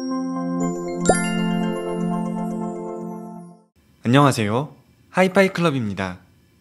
안녕하세요. 하이파이 클럽입니다.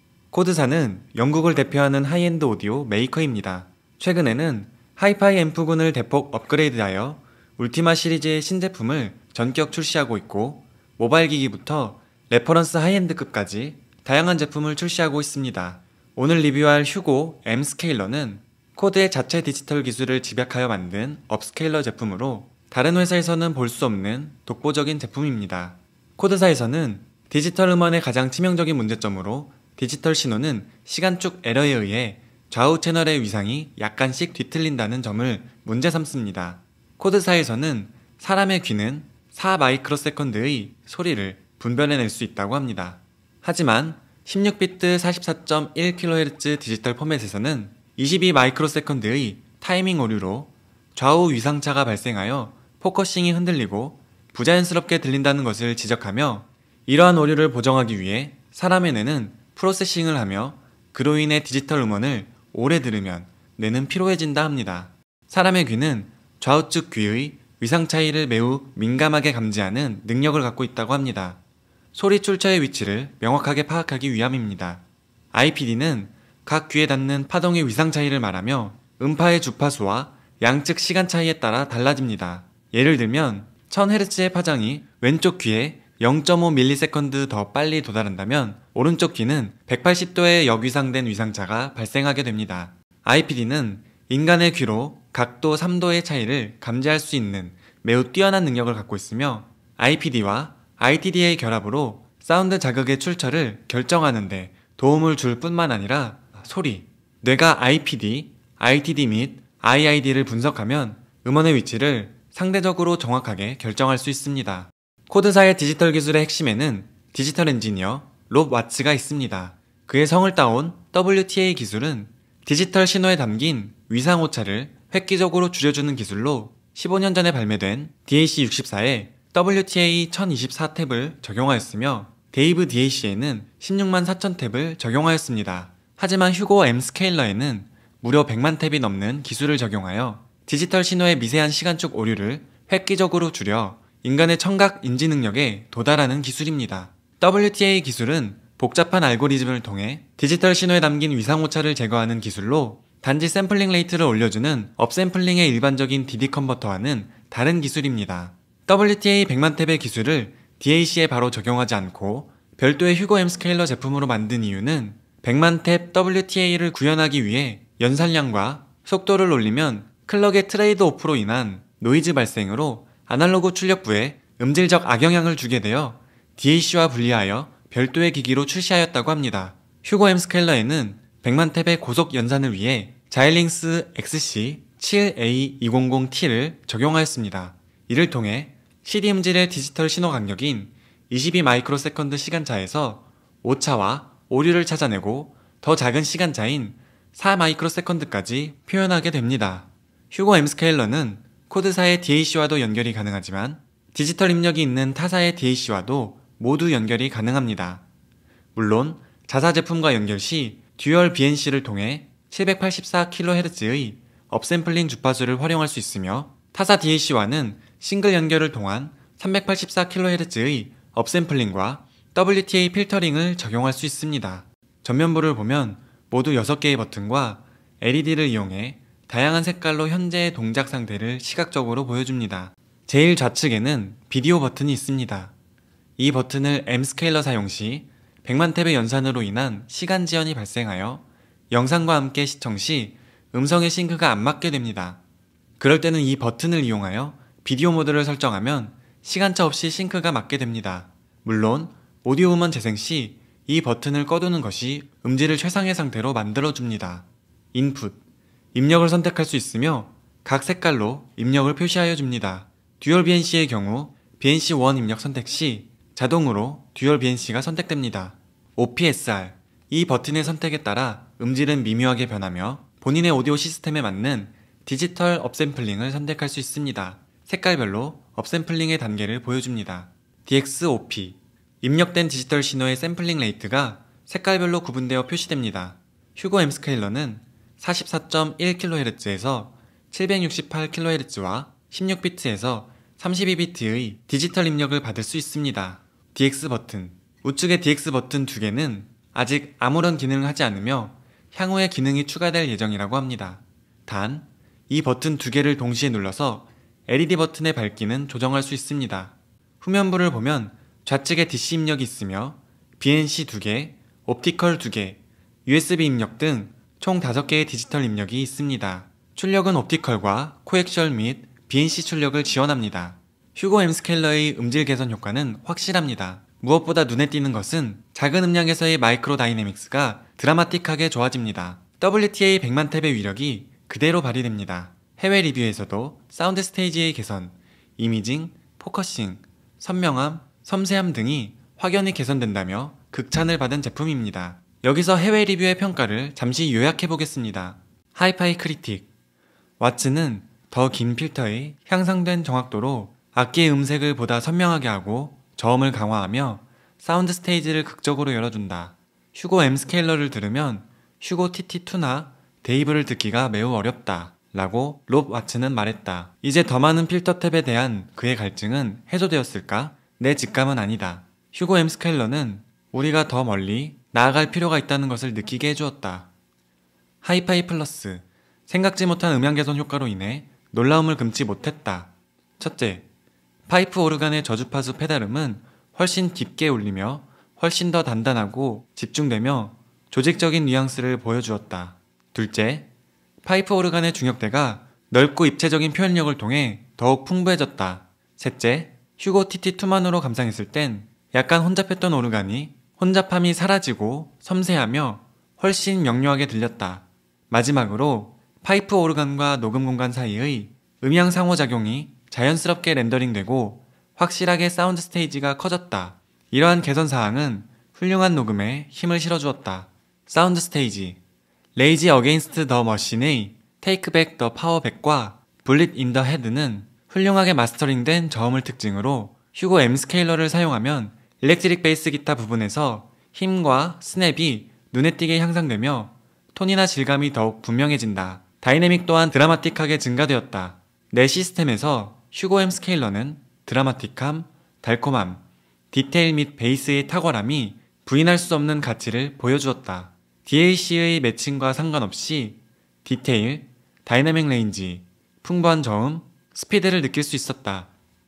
코드사는 영국을 대표하는 하이엔드 오디오 메이커입니다. 최근에는 하이파이 앰프군을 대폭 업그레이드하여 울티마 시리즈의 신제품을 전격 출시하고 있고, 모바일 기기부터 레퍼런스 하이엔드급까지 다양한 제품을 출시하고 있습니다. 오늘 리뷰할 휴고 M 스케일러는 코드의 자체 디지털 기술을 집약하여 만든 업스케일러 제품으로 다른 회사에서는 볼 수 없는 독보적인 제품입니다. 코드사에서는 디지털 음원의 가장 치명적인 문제점으로 디지털 신호는 시간축 에러에 의해 좌우 채널의 위상이 약간씩 뒤틀린다는 점을 문제 삼습니다. 코드사에서는 사람의 귀는 4마이크로세컨드의 소리를 분별해낼 수 있다고 합니다. 하지만 16비트 44.1kHz 디지털 포맷에서는 22마이크로세컨드의 타이밍 오류로 좌우 위상차가 발생하여 포커싱이 흔들리고 부자연스럽게 들린다는 것을 지적하며, 이러한 오류를 보정하기 위해 사람의 뇌는 프로세싱을 하며 그로 인해 디지털 음원을 오래 들으면 뇌는 피로해진다 합니다. 사람의 귀는 좌우측 귀의 위상 차이를 매우 민감하게 감지하는 능력을 갖고 있다고 합니다. 소리 출처의 위치를 명확하게 파악하기 위함입니다. IPD는 각 귀에 닿는 파동의 위상 차이를 말하며 음파의 주파수와 양측 시간 차이에 따라 달라집니다. 예를 들면 1000Hz의 파장이 왼쪽 귀에 0.5ms 더 빨리 도달한다면 오른쪽 귀는 180도의 역위상된 위상차가 발생하게 됩니다. IPD는 인간의 귀로 각도 3도의 차이를 감지할 수 있는 매우 뛰어난 능력을 갖고 있으며, IPD와 ITD의 결합으로 사운드 자극의 출처를 결정하는 데 도움을 줄 뿐만 아니라 소리, 뇌가 IPD, ITD 및 IID를 분석하면 음원의 위치를 상대적으로 정확하게 결정할 수 있습니다. 코드사의 디지털 기술의 핵심에는 디지털 엔지니어 롭 와츠가 있습니다. 그의 성을 따온 WTA 기술은 디지털 신호에 담긴 위상 오차를 획기적으로 줄여주는 기술로 15년 전에 발매된 DAC64에 WTA 1024 탭을 적용하였으며, 데이브 DAC에는 16만 4천 탭을 적용하였습니다. 하지만 휴고 M 스케일러에는 무려 100만 탭이 넘는 기술을 적용하여 디지털 신호의 미세한 시간축 오류를 획기적으로 줄여 인간의 청각 인지 능력에 도달하는 기술입니다. WTA 기술은 복잡한 알고리즘을 통해 디지털 신호에 담긴 위상 오차를 제거하는 기술로, 단지 샘플링 레이트를 올려주는 업샘플링의 일반적인 DD 컨버터와는 다른 기술입니다. WTA 100만 탭의 기술을 DAC에 바로 적용하지 않고 별도의 휴고 M 스케일러 제품으로 만든 이유는 100만 탭 WTA를 구현하기 위해 연산량과 속도를 올리면 클럭의 트레이드 오프로 인한 노이즈 발생으로 아날로그 출력부에 음질적 악영향을 주게 되어 DAC와 분리하여 별도의 기기로 출시하였다고 합니다. 휴고 M 스케일러에는 100만 탭의 고속 연산을 위해 자일링스 XC7A200T를 적용하였습니다. 이를 통해 CD 음질의 디지털 신호 간격인 22마이크로세컨드 시간차에서 오차와 오류를 찾아내고 더 작은 시간차인 4마이크로세컨드까지 표현하게 됩니다. 휴고 M 스케일러는 코드사의 DAC와도 연결이 가능하지만 디지털 입력이 있는 타사의 DAC와도 모두 연결이 가능합니다. 물론 자사 제품과 연결 시 듀얼 BNC를 통해 784kHz의 업샘플링 주파수를 활용할 수 있으며, 타사 DAC와는 싱글 연결을 통한 384kHz의 업샘플링과 WTA 필터링을 적용할 수 있습니다. 전면부를 보면 모두 6개의 버튼과 LED를 이용해 다양한 색깔로 현재의 동작 상태를 시각적으로 보여줍니다. 제일 좌측에는 비디오 버튼이 있습니다. 이 버튼을 M 스케일러 사용 시 100만 탭의 연산으로 인한 시간 지연이 발생하여 영상과 함께 시청 시 음성의 싱크가 안 맞게 됩니다. 그럴 때는 이 버튼을 이용하여 비디오 모드를 설정하면 시간차 없이 싱크가 맞게 됩니다. 물론 오디오 음원 재생 시 이 버튼을 꺼두는 것이 음질을 최상의 상태로 만들어줍니다. 인풋, 입력을 선택할 수 있으며 각 색깔로 입력을 표시하여 줍니다. 듀얼 BNC의 경우 BNC1 입력 선택 시 자동으로 듀얼 BNC가 선택됩니다. OPSR, 이 버튼의 선택에 따라 음질은 미묘하게 변하며 본인의 오디오 시스템에 맞는 디지털 업샘플링을 선택할 수 있습니다. 색깔별로 업샘플링의 단계를 보여줍니다. DXOP, 입력된 디지털 신호의 샘플링 레이트가 색깔별로 구분되어 표시됩니다. 휴고 M 스케일러는 44.1kHz에서 768kHz와 16비트에서 32비트의 디지털 입력을 받을 수 있습니다. DX 버튼. 우측의 DX 버튼 2개는 아직 아무런 기능을 하지 않으며 향후에 기능이 추가될 예정이라고 합니다. 단, 이 버튼 2개를 동시에 눌러서 LED 버튼의 밝기는 조정할 수 있습니다. 후면부를 보면 좌측에 DC 입력이 있으며 BNC 2개, 옵티컬 2개, USB 입력 등 총 5개의 디지털 입력이 있습니다. 출력은 옵티컬과 코액셜 및 BNC 출력을 지원합니다. 휴고 M 스케일러의 음질 개선 효과는 확실합니다. 무엇보다 눈에 띄는 것은 작은 음량에서의 마이크로 다이내믹스가 드라마틱하게 좋아집니다. WTA 100만 탭의 위력이 그대로 발휘됩니다. 해외 리뷰에서도 사운드 스테이지의 개선, 이미징, 포커싱, 선명함, 섬세함 등이 확연히 개선된다며 극찬을 받은 제품입니다. 여기서 해외 리뷰의 평가를 잠시 요약해보겠습니다. 하이파이 크리틱. 왓츠는 더 긴 필터의 향상된 정확도로 악기의 음색을 보다 선명하게 하고 저음을 강화하며 사운드 스테이지를 극적으로 열어준다. 휴고 M 스케일러를 들으면 휴고 TT2나 데이브를 듣기가 매우 어렵다 라고 롭 왓츠는 말했다. 이제 더 많은 필터 탭에 대한 그의 갈증은 해소되었을까? 내 직감은 아니다. 휴고 M 스케일러는 우리가 더 멀리 나아갈 필요가 있다는 것을 느끼게 해주었다. 하이파이 플러스. 생각지 못한 음향 개선 효과로 인해 놀라움을 금치 못했다. 첫째, 파이프 오르간의 저주파수 페달음은 훨씬 깊게 울리며 훨씬 더 단단하고 집중되며 조직적인 뉘앙스를 보여주었다. 둘째, 파이프 오르간의 중역대가 넓고 입체적인 표현력을 통해 더욱 풍부해졌다. 셋째, 휴고 TT2만으로 감상했을 땐 약간 혼잡했던 오르간이 혼잡함이 사라지고 섬세하며 훨씬 명료하게 들렸다. 마지막으로 파이프 오르간과 녹음 공간 사이의 음향 상호작용이 자연스럽게 렌더링되고 확실하게 사운드 스테이지가 커졌다. 이러한 개선 사항은 훌륭한 녹음에 힘을 실어주었다. 사운드 스테이지. 레이지 어게인스트 더 머신의 테이크 백 더 파워 백과 블릿 인 더 헤드는 훌륭하게 마스터링된 저음을 특징으로 휴고 M 스케일러를 사용하면 일렉트릭 베이스 기타 부분에서 힘과 스냅이 눈에 띄게 향상되며 톤이나 질감이 더욱 분명해진다. 다이내믹 또한 드라마틱하게 증가되었다. 내 시스템에서 휴고 M 스케일러는 드라마틱함, 달콤함, 디테일 및 베이스의 탁월함이 부인할 수 없는 가치를 보여주었다. DAC의 매칭과 상관없이 디테일, 다이내믹 레인지, 풍부한 저음, 스피드를 느낄 수 있었다.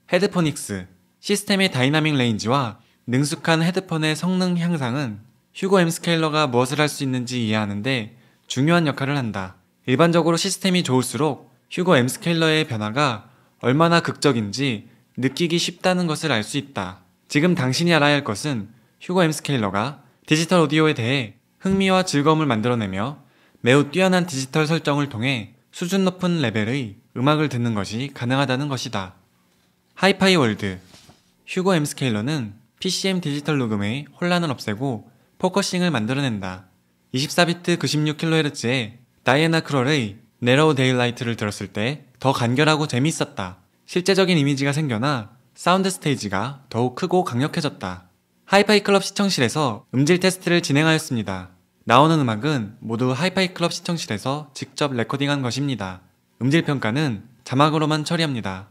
헤드포닉스. 시스템의 다이나믹 레인지와 능숙한 헤드폰의 성능 향상은 휴고 M 스케일러가 무엇을 할 수 있는지 이해하는데 중요한 역할을 한다. 일반적으로 시스템이 좋을수록 휴고 M 스케일러의 변화가 얼마나 극적인지 느끼기 쉽다는 것을 알 수 있다. 지금 당신이 알아야 할 것은 휴고 M 스케일러가 디지털 오디오에 대해 흥미와 즐거움을 만들어내며 매우 뛰어난 디지털 설정을 통해 수준 높은 레벨의 음악을 듣는 것이 가능하다는 것이다. 하이파이 월드. 휴고 M 스케일러는 PCM 디지털 녹음의 혼란을 없애고 포커싱을 만들어낸다. 24비트 96kHz의 다이애나 크롤의 네로우 데일라이트를 들었을 때 더 간결하고 재미있었다. 실제적인 이미지가 생겨나 사운드 스테이지가 더욱 크고 강력해졌다. 하이파이 클럽 시청실에서 음질 테스트를 진행하였습니다. 나오는 음악은 모두 하이파이 클럽 시청실에서 직접 레코딩한 것입니다. 음질 평가는 자막으로만 처리합니다.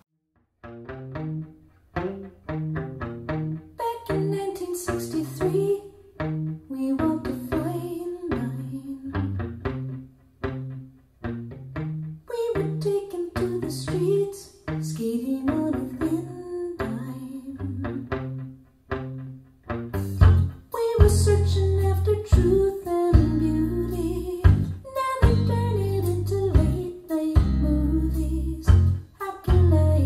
Can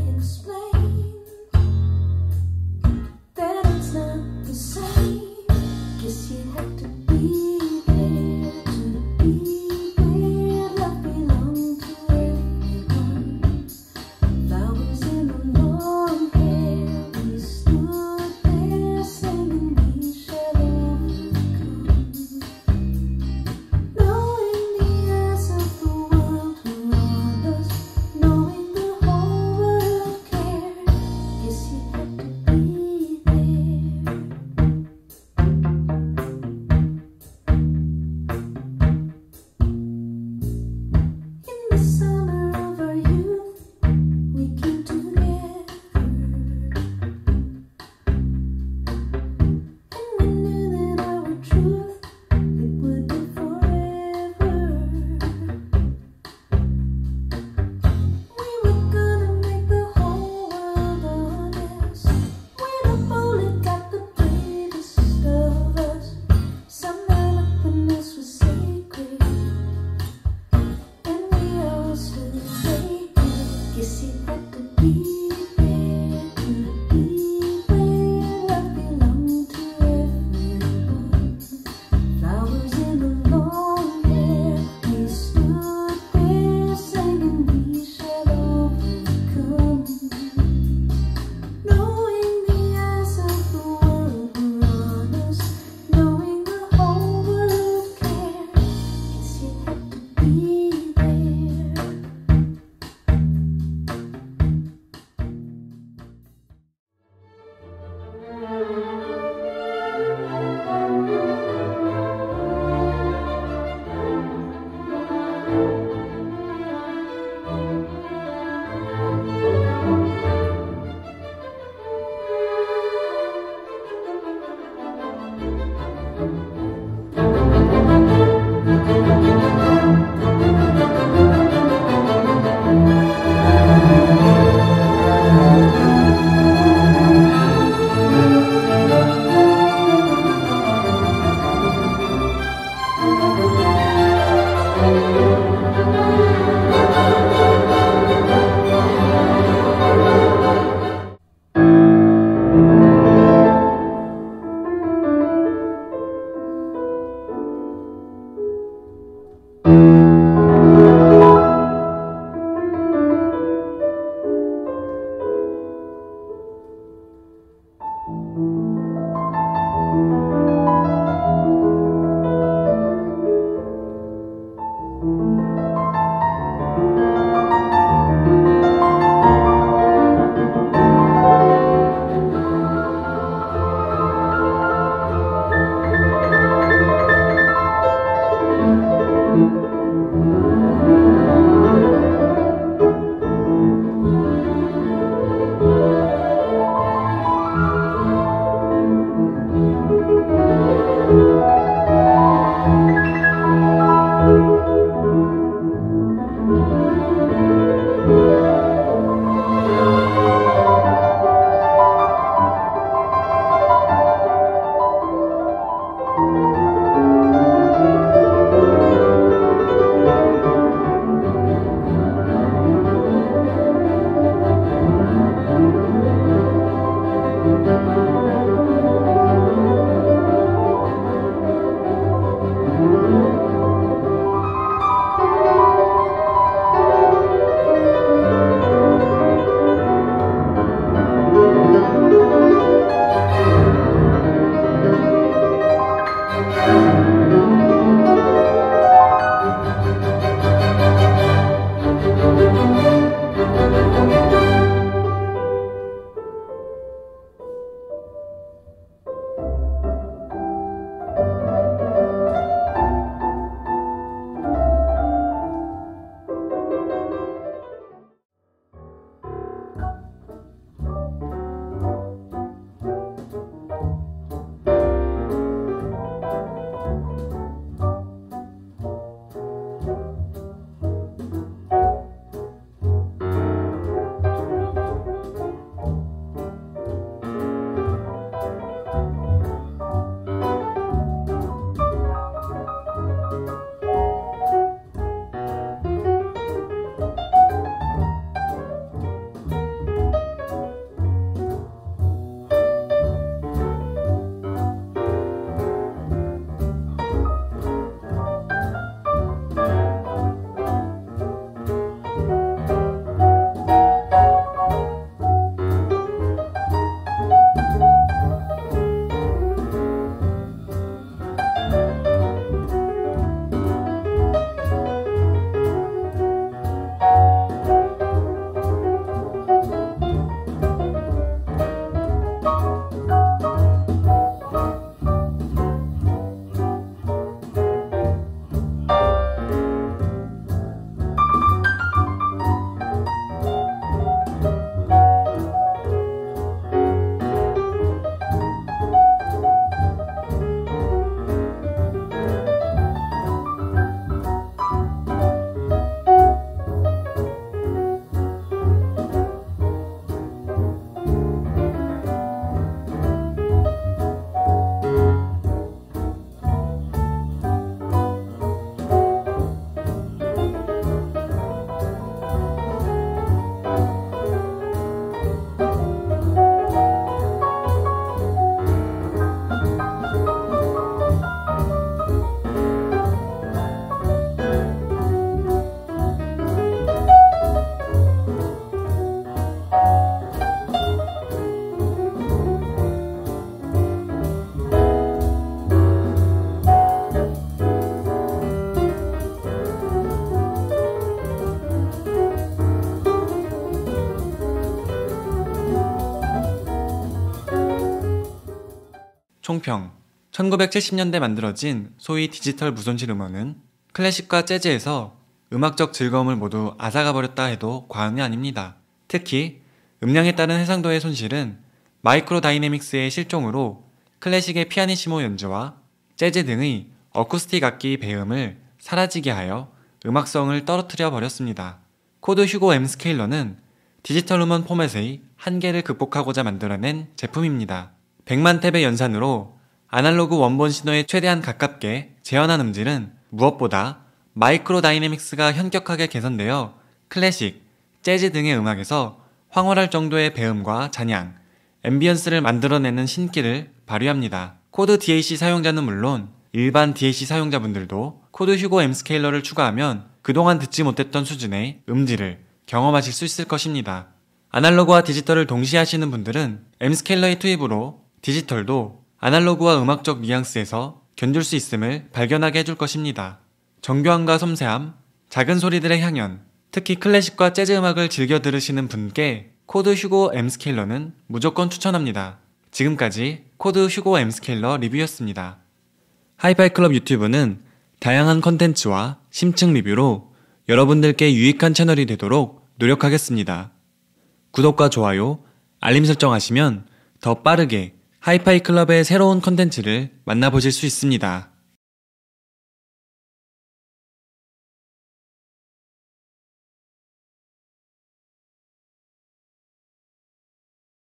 총평. 1970년대 만들어진 소위 디지털 무손실 음원은 클래식과 재즈에서 음악적 즐거움을 모두 앗아가 버렸다 해도 과언이 아닙니다. 특히 음량에 따른 해상도의 손실은 마이크로 다이내믹스의 실종으로 클래식의 피아니시모 연주와 재즈 등의 어쿠스틱 악기 배음을 사라지게 하여 음악성을 떨어뜨려 버렸습니다. 코드 휴고 M 스케일러는 디지털 음원 포맷의 한계를 극복하고자 만들어낸 제품입니다. 100만 탭의 연산으로 아날로그 원본 신호에 최대한 가깝게 재현한 음질은 무엇보다 마이크로 다이내믹스가 현격하게 개선되어 클래식, 재즈 등의 음악에서 황홀할 정도의 배음과 잔향, 앰비언스를 만들어내는 신기를 발휘합니다. 코드 DAC 사용자는 물론 일반 DAC 사용자분들도 코드 휴고 M 스케일러를 추가하면 그동안 듣지 못했던 수준의 음질을 경험하실 수 있을 것입니다. 아날로그와 디지털을 동시에 하시는 분들은 M 스케일러의 투입으로 디지털도 아날로그와 음악적 뉘앙스에서 견줄 수 있음을 발견하게 해줄 것입니다. 정교함과 섬세함, 작은 소리들의 향연, 특히 클래식과 재즈 음악을 즐겨 들으시는 분께 코드 휴고 M 스케일러는 무조건 추천합니다. 지금까지 코드 휴고 M 스케일러 리뷰였습니다. 하이파이 클럽 유튜브는 다양한 컨텐츠와 심층 리뷰로 여러분들께 유익한 채널이 되도록 노력하겠습니다. 구독과 좋아요, 알림 설정하시면 더 빠르게 하이파이 클럽의 새로운 컨텐츠를 만나보실 수 있습니다.